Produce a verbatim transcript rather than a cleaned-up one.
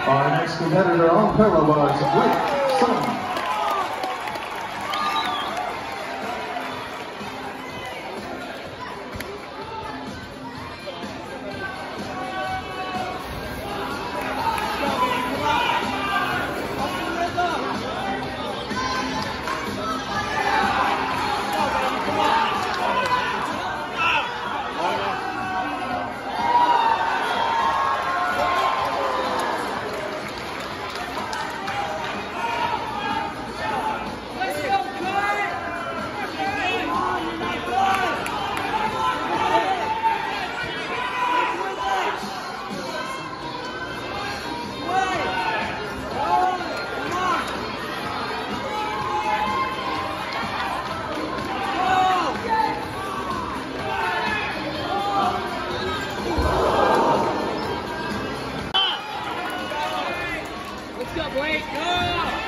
Our next competitor on parallel bars, Rick Sun. Let's go, Blake! Go!